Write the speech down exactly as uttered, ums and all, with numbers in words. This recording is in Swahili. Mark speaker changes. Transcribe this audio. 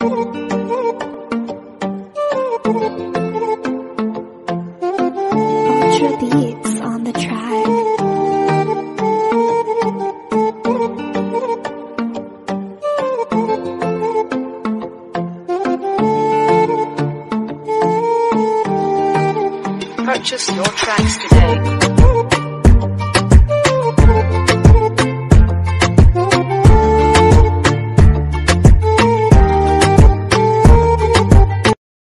Speaker 1: Ultra beats on the track.
Speaker 2: Purchase your tracks today.